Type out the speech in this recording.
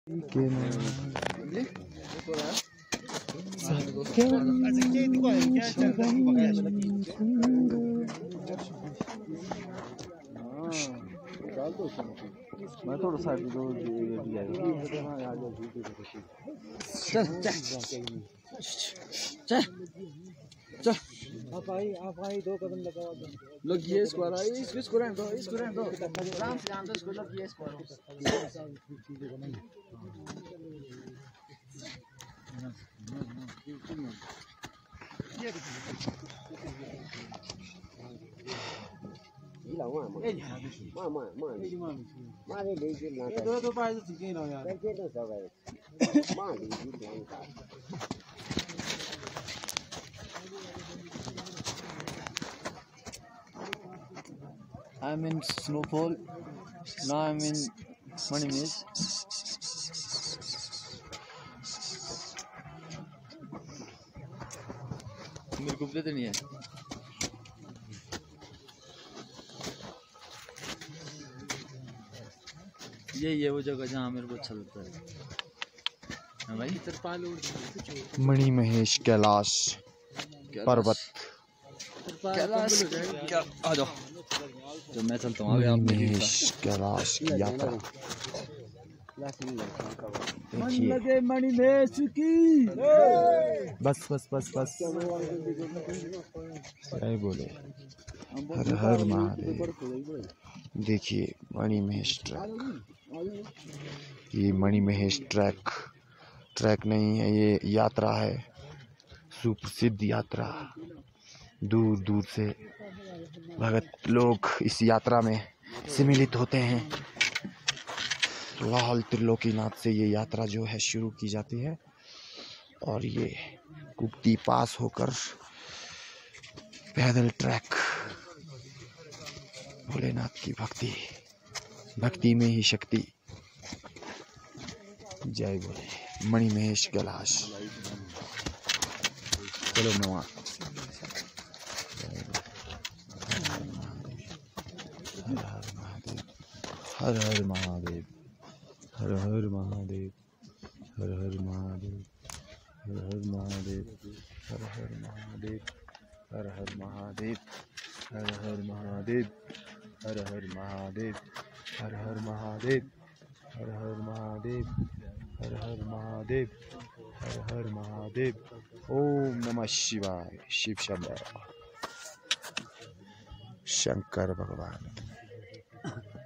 मैं थोड़ा सा चल आप आई 2 कदम लगाओ लोग ये स्क्वायर है इसको रहने दो आराम से जान दो इसको लोग ये square I'm in snowfall. Now I'm in Mount Meru. मेरे को पता नहीं है। यही है वो जगह जहाँ मेरे को अच्छा लगता है। हाँ भाई मणि महेश कैलाश पर्वत कैलाश आ जाओ जब मैं चलता हूँ मणि महेश कैलाश की यात्रा लगे मणि महेश की बस क्या बोले हर हर महादेव। देखिए मणि महेश ट्रैक, ये मणि महेश ट्रैक नहीं है, ये यात्रा है, सुप्रसिद्ध यात्रा। दूर दूर से भगत लोग इस यात्रा में सम्मिलित होते हैं। लाहौल त्रिलोकीनाथ से ये यात्रा जो है शुरू की जाती है और ये कुप्ती पास होकर पैदल ट्रैक। भोलेनाथ की भक्ति में ही शक्ति। जय बोले मणि महेश कैलाश। चलो नवा हर हर महादेव, हर हर महादेव, हर हर महादेव, हर हर महादेव, हर हर महादेव, हर हर महादेव, हर हर महादेव, हर हर महादेव, हर हर महादेव, हर हर महादेव, हर हर महादेव, हर हर महादेव। ओम नमः शिवाय। शिव शंकर भगवान।